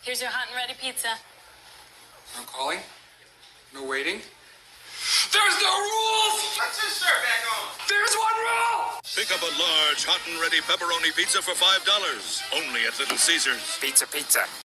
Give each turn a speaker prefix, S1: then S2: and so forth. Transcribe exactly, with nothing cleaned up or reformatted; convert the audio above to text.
S1: Here's your hot and ready pizza.
S2: No calling? No waiting? There's no rules!
S3: Let's just start back on.
S2: There's one rule!
S4: Pick up a large, hot and ready pepperoni pizza for five dollars. Only at Little Caesars.
S5: Pizza, pizza.